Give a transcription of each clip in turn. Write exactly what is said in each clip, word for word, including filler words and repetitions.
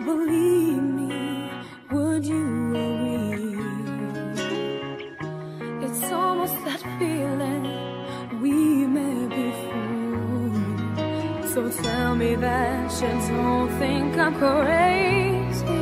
believe me, would you agree? It's almost that feeling we met before. So tell me that you don't think I'm crazy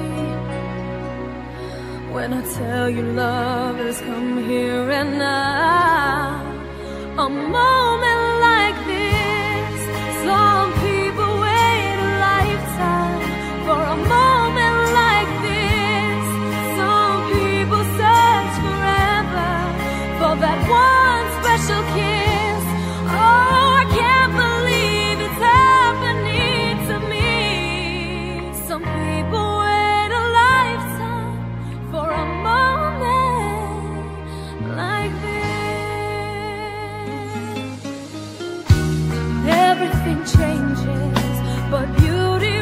when I tell you love has come here and now. A moment like this, some people wait a lifetime for a moment like this. Some people search forever for that one special kiss. Oh, I can't believe it's happening to me. Some people wait a lifetime for a moment like this. Everything changes, but beauty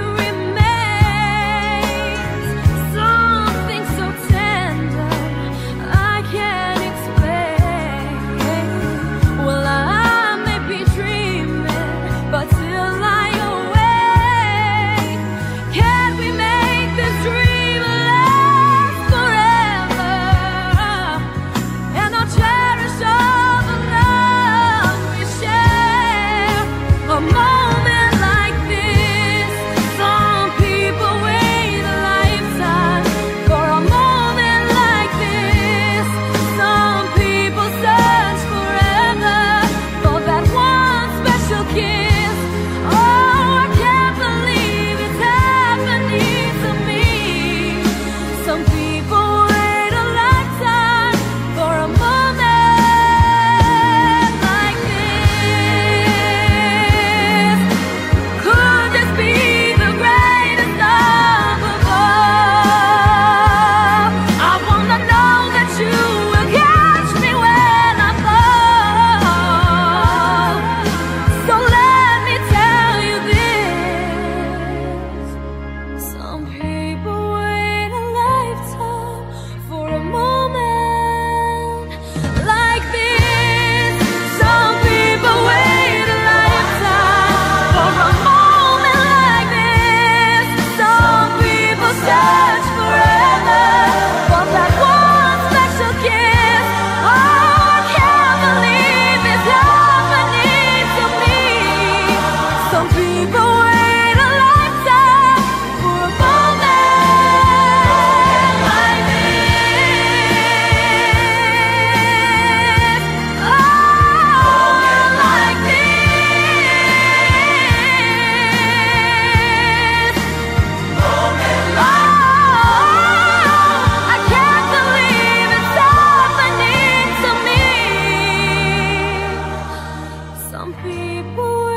remains. Something so tender I can't explain. Well, I may be dreaming, but till I awake, can we make this dream last forever? And I'll cherish all the love we share. A moment like this, some people wait a lifetime for a moment like this. Some people search forever for that one special kiss. Oh, I can't believe it's happening to me. Some people wait a lifetime for a moment like this. Could this be the greatest love of all? I wanna know that you will catch me when I fall. So let me tell you this. Some people wait a lifetime for a moment like this. Some people wait a lifetime for a moment like this. Some people search forever for that one special kiss. Oh, I can't believe it's happening to me. Some people wait a lifetime for a moment like this. Oh, like this. Oh, I can't believe it's happening to me. Some people